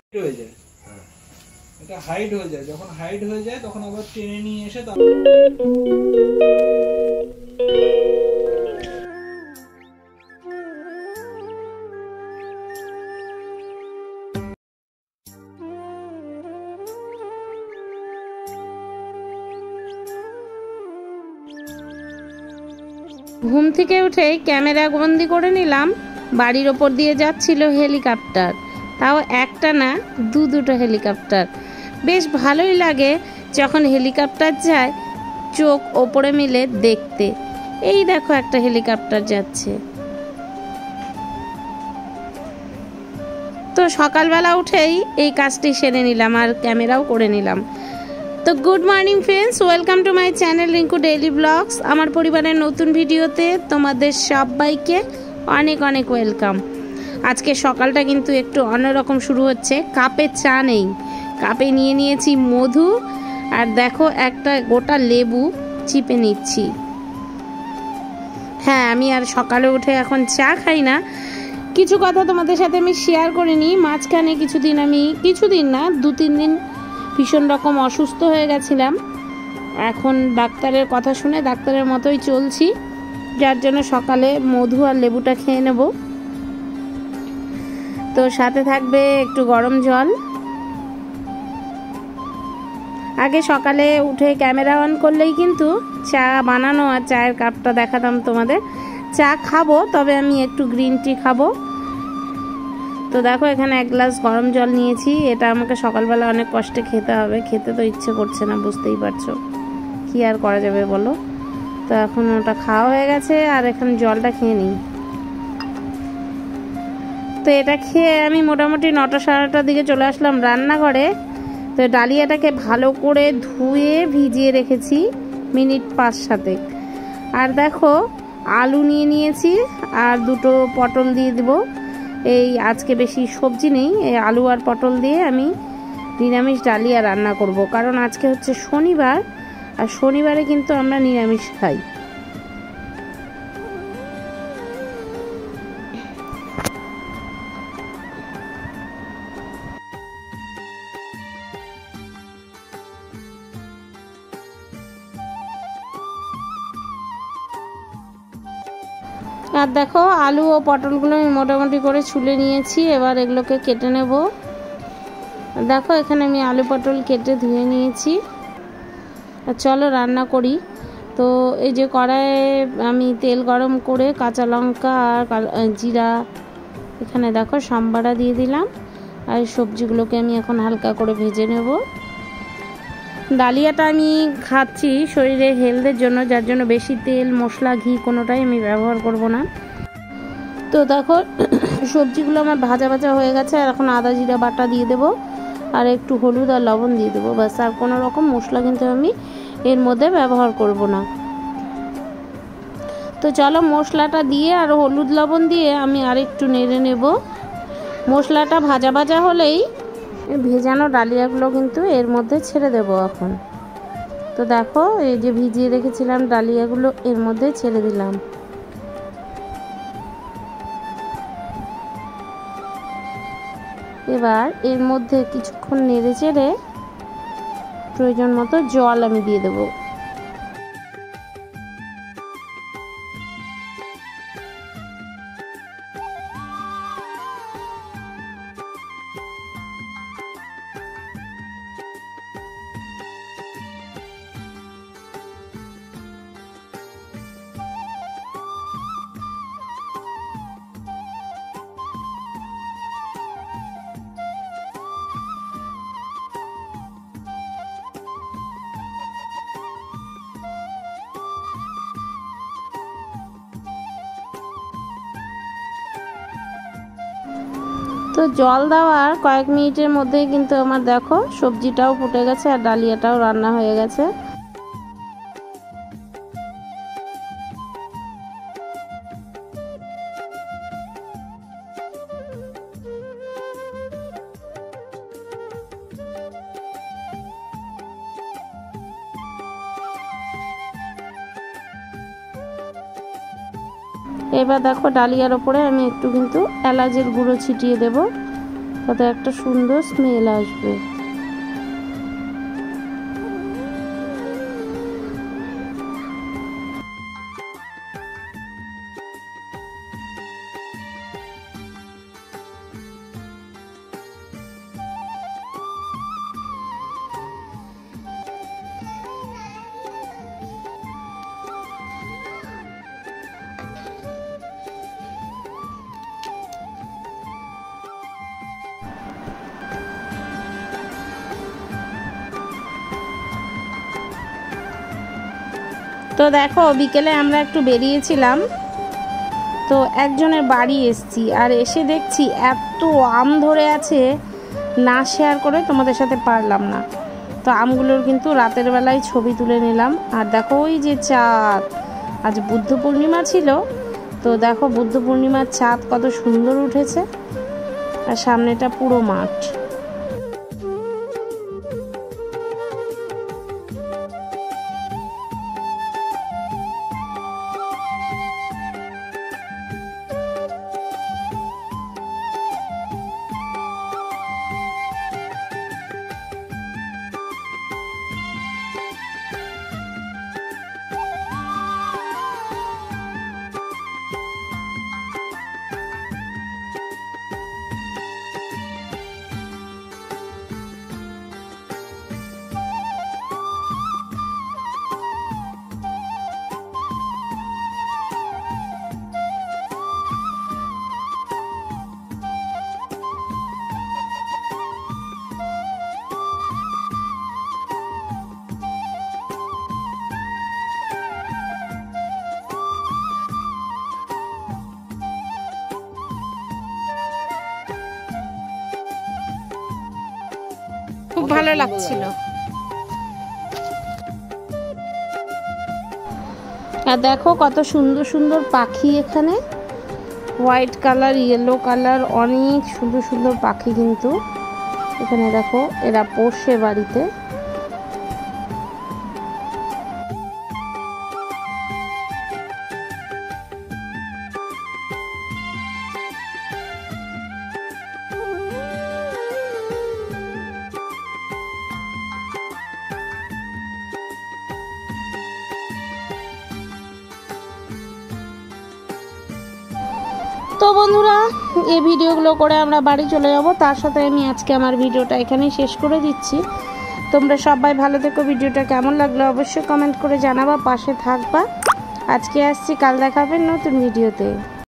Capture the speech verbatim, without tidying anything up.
হয়ে যায়, এটা হাইড হয়ে যায়। যখন হাইড হয়ে যায় তখন আবার টেনে নিয়ে এসে ঘুম থেকে উঠেই ক্যামেরা বন্দি করে নিলাম। বাড়ির ওপর দিয়ে যাচ্ছিল হেলিকপ্টার, তাও একটা না দু দুটো হেলিকপ্টার। বেশ ভালোই লাগে যখন হেলিকপ্টার যায় চোখ ওপরে মিলে দেখতে। এই দেখো একটা হেলিকপ্টার যাচ্ছে। তো সকালবেলা উঠেই এই কাজটি সেরে নিলাম আর ক্যামেরাও করে নিলাম। তো good morning friends, welcome to my channel Rinku daily blogs. আমার পরিবারের নতুন ভিডিওতে তোমাদের সবাইকে অনেক অনেক ওয়েলকাম। আজকে সকালটা কিন্তু একটু অন্যরকম শুরু হচ্ছে। কাপে চা নেই, কাপে নিয়ে নিয়েছি মধু আর দেখো একটা গোটা লেবু চিপে নিচ্ছি। হ্যাঁ, আমি আর সকালে উঠে এখন চা খাই না। কিছু কথা তোমাদের সাথে আমি শেয়ার করে নিই। মাঝখানে কিছুদিন আমি কিছুদিন না দু তিন দিন ভীষণ রকম অসুস্থ হয়ে গেছিলাম। এখন ডাক্তারের কথা শুনে ডাক্তারের মতোই চলছি, যার জন্য সকালে মধু আর লেবুটা খেয়ে নেব। তো সাথে থাকবে একটু গরম জল। আগে সকালে উঠে ক্যামেরা অন করলেই কিন্তু চা বানানো আর চায়ের কাপটা দেখাতাম তোমাদের। চা খাবো, তবে আমি একটু গ্রিন টি খাবো। তো দেখো এখানে এক গ্লাস গরম জল নিয়েছি। এটা আমাকে সকালবেলা অনেক কষ্টে খেতে হবে, খেতে তো ইচ্ছে করছে না, বুঝতেই পারছো, কি আর করা যাবে বলো। তো এখন ওটা খাওয়া হয়ে গেছে আর এখন জলটা খেয়ে নিই। তো এটা খেয়ে আমি মোটামুটি নটা সাড়ে নটার দিকে চলে আসলাম রান্নাঘরে। তো ডালিয়াটাকে ভালো করে ধুয়ে ভিজিয়ে রেখেছি মিনিট পাঁচ সাতেক। আর দেখো আলু নিয়ে নিয়েছি আর দুটো পটল দিয়ে দেবো। এই আজকে বেশি সবজি নেই, এই আলু আর পটল দিয়ে আমি নিরামিষ ডালিয়া রান্না করব, কারণ আজকে হচ্ছে শনিবার আর শনিবারে কিন্তু আমরা নিরামিষ খাই। আর দেখো আলু ও পটলগুলো আমি মোটামুটি করে ছুলে নিয়েছি। এবার এগুলোকে কেটে নেব। দেখো এখানে আমি আলু পটল কেটে ধুয়ে নিয়েছি। আর চলো রান্না করি। তো এই যে কড়াইয়ে আমি তেল গরম করে কাঁচা লঙ্কা আর জিরা, এখানে দেখো সাম্বারা দিয়ে দিলাম। আর সবজিগুলোকে আমি এখন হালকা করে ভেজে নেব। ডালিয়াটা আমি খাচ্ছি শরীরে হেলথের জন্য, যার জন্য বেশি তেল মশলা ঘি কোনোটাই আমি ব্যবহার করব না। তো দেখো সবজিগুলো আমার ভাজা ভাজা হয়ে গেছে। আর এখন আদা জিরা বাটা দিয়ে দেবো আর একটু হলুদ আর লবণ দিয়ে দেবো, ব্যাস। আর কোনো রকম মশলা কিন্তু আমি এর মধ্যে ব্যবহার করব না। তো চলো মশলাটা দিয়ে আর হলুদ লবণ দিয়ে আমি আর একটু নেড়ে নেব। মশলাটা ভাজা ভাজা হলেই ভেজানো ডালিয়াগুলো কিন্তু এর মধ্যে ছেড়ে দেব এখন। তো দেখো এই যে ভিজিয়ে রেখেছিলাম ডালিয়াগুলো এর মধ্যে ছেড়ে দিলাম। এবার এর মধ্যে কিছুক্ষণ নেড়ে চেড়ে প্রয়োজন মতো জল আমি দিয়ে দেবো। তো জল দেওয়ার কয়েক মিনিটের মধ্যেই কিন্তু আমার দেখো সবজিটাও ফুটে গেছে আর ডালিয়াটাও রান্না হয়ে গেছে। এবার দেখো ডালিয়ার ওপরে আমি একটু কিন্তু এলাচের গুঁড়ো ছিটিয়ে দেব। তাতে একটা সুন্দর স্মেল আসবে। তো দেখো বিকেলে আমরা একটু বেরিয়েছিলাম, তো একজনের বাড়ি এসছি, আর এসে দেখছি এত আম ধরে আছে, না শেয়ার করে তোমাদের সাথে পারলাম না। তো আমগুলোর কিন্তু রাতের বেলায় ছবি তুলে নিলাম। আর দেখো ওই যে চাঁদ, আজ বুদ্ধ পূর্ণিমা ছিল, তো দেখো বুদ্ধ পূর্ণিমার চাঁদ কত সুন্দর উঠেছে, আর সামনেটা পুরো মাঠ। খুব ভালো লাগছিল। আর দেখো কত সুন্দর সুন্দর পাখি এখানে, হোয়াইট কালার, ইয়েলো কালার, অনেক সুন্দর সুন্দর পাখি কিন্তু এখানে। দেখো এরা পোষে বাড়িতে। তো বন্ধুরা, এই ভিডিওগুলো করে আমরা বাড়ি চলে যাব, তার সাথে আমি আজকে আমার ভিডিওটা এখানেই শেষ করে দিচ্ছি। তোমরা সবাই ভালো থেকো। ভিডিওটা কেমন লাগলো অবশ্যই কমেন্ট করে জানাবা, পাশে থাকবা। আজকে আসছি, কাল দেখাবেন নতুন ভিডিওতে।